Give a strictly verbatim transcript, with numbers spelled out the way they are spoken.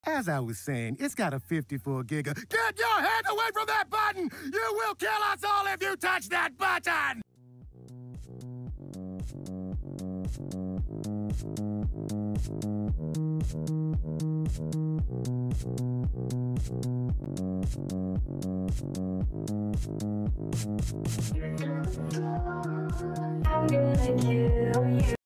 As I was saying, it's got a fifty-four giga. Get your hand away from that button! You will kill us all if you touch that button! I'm gonna kill you.